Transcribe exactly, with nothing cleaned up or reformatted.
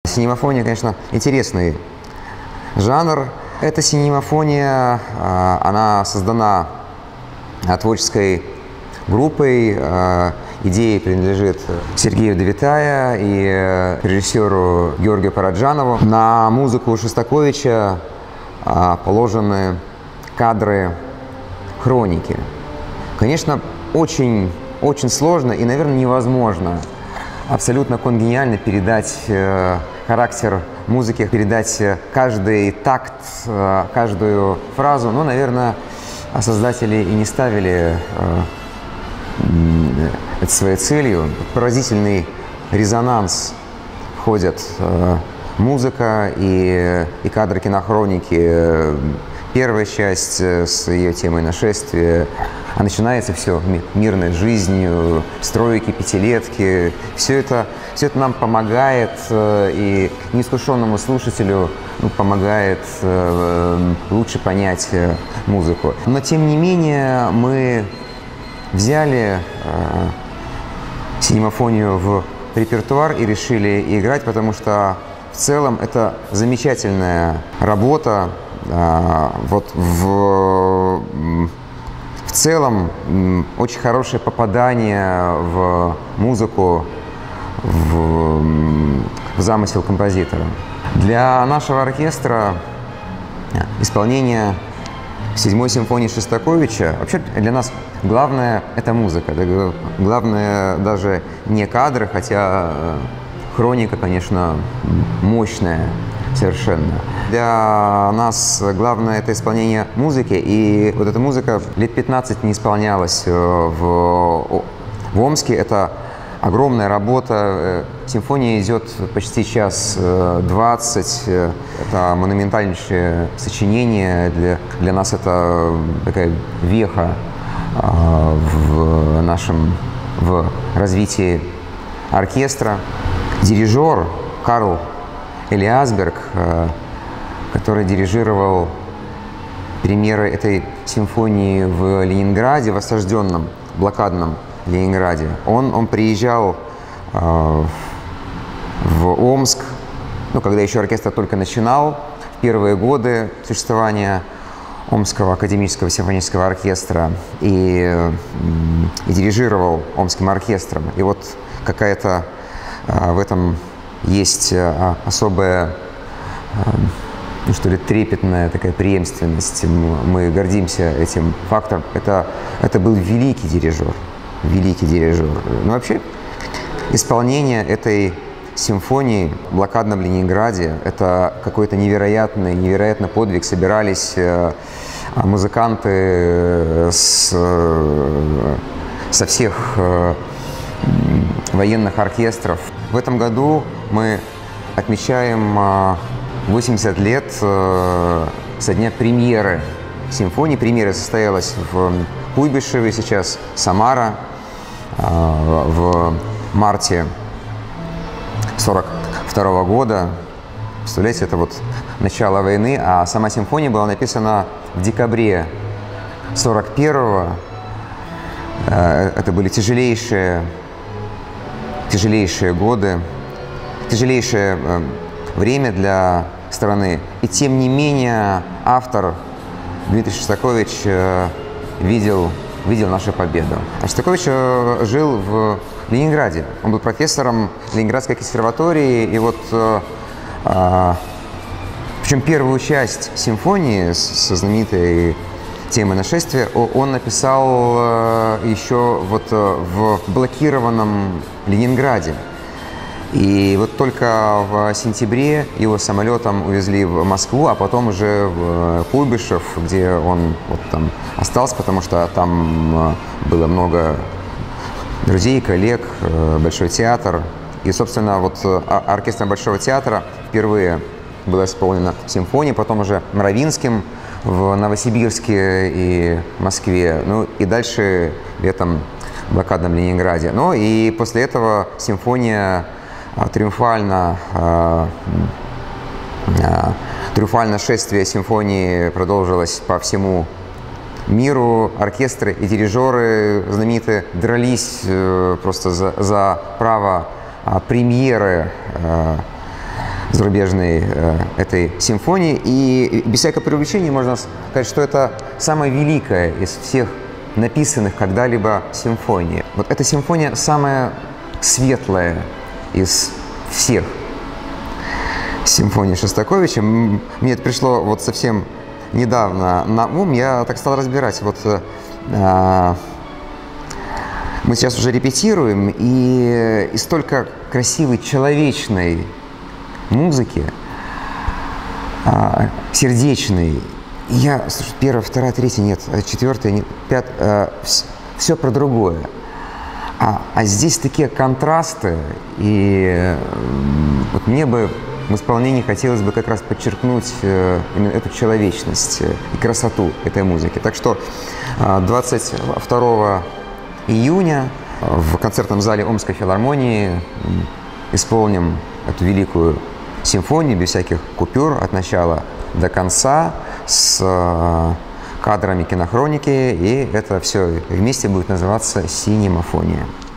Синемафония, конечно, интересный жанр. Эта синемафония, она создана творческой группой. Идея принадлежит Сергею Довитая и режиссеру Георгию Параджанову. На музыку Шостаковича положены кадры хроники. Конечно, очень, очень сложно и, наверное, невозможно абсолютно конгениально передать характер музыки, передать каждый такт, каждую фразу. Но, наверное, создатели и не ставили это своей целью. Поразительный резонанс входят музыка и, и кадры кинохроники. Первая часть с ее темой нашествия, а начинается все мирной жизнью, стройки, пятилетки. Все это, все это нам помогает, и неискушенному слушателю ну, помогает лучше понять музыку. Но тем не менее мы взяли синемафонию в репертуар и решили играть, потому что в целом это замечательная работа. Вот в, в целом очень хорошее попадание в музыку, в, в замысел композитора. Для нашего оркестра исполнение седьмой симфонии Шостаковича, вообще для нас главное – это музыка. Главное даже не кадры, хотя хроника, конечно, мощная совершенно. Для нас главное – это исполнение музыки, и вот эта музыка лет пятнадцать не исполнялась в, в Омске. Это огромная работа. Симфония идет почти час двадцать. Это монументальнейшее сочинение. Для, для нас это такая веха в нашем в развитии оркестра. Дирижер Карл Элиасберг, который дирижировал премьеры этой симфонии в Ленинграде, в осажденном, блокадном Ленинграде. Он, он приезжал э, в Омск, ну, когда еще оркестр только начинал, в первые годы существования Омского академического симфонического оркестра, и, э, и дирижировал Омским оркестром. И вот какая-то э, в этом есть э, особая, э, ну, что ли, трепетная такая преемственность. Мы гордимся этим фактом. Это, это был великий дирижер. Великий дирижер. Но вообще исполнение этой симфонии в блокадном Ленинграде – это какой-то невероятный, невероятный подвиг. Собирались э, музыканты с, э, со всех э, военных оркестров. В этом году мы отмечаем э, восемьдесят лет э, со дня премьеры симфонии. Премьера состоялась в Куйбышеве, сейчас Самара, в марте сорок второго года. Представляете, это вот начало войны, а сама симфония была написана в декабре сорок первого. Это были тяжелейшие, тяжелейшие годы, тяжелейшее время для страны. И тем не менее автор Дмитрий Шостакович видел, видел нашу победу. Шостакович жил в Ленинграде. Он был профессором Ленинградской консерватории. И вот, а, причем первую часть симфонии со знаменитой темой нашествия он написал еще вот в блокированном Ленинграде. И вот только в сентябре его самолетом увезли в Москву, а потом уже в Куйбышев, где он вот там остался, потому что там было много друзей, коллег, Большой театр. И, собственно, вот оркестром Большого театра впервые была исполнена симфония, потом уже Мравинским в Новосибирске и Москве, ну и дальше летом в блокадном Ленинграде. Ну и после этого симфония Триумфально, э, э, триумфальное шествие симфонии продолжилось по всему миру. Оркестры и дирижеры знаменитые дрались э, просто за, за право э, премьеры э, зарубежной э, этой симфонии. И без всякого преувеличения можно сказать, что это самая великая из всех написанных когда-либо симфоний. Вот эта симфония самая светлая из всех симфоний Шостаковича. Мне это пришло вот совсем недавно на ум. Я так стал разбирать. Вот э, мы сейчас уже репетируем, и, и столько красивой человечной музыки, э, сердечной. Я, слушай, первая, вторая, третья, нет, четвертая, нет, пятая, э, все про другое. А, а здесь такие контрасты, и э, вот мне бы в исполнении хотелось бы как раз подчеркнуть э, именно эту человечность э, и красоту этой музыки. Так что э, двадцать второго июня в концертном зале Омской филармонии исполним эту великую симфонию без всяких купюр от начала до конца с э, кадрами кинохроники, и это все вместе будет называться «Синемафония».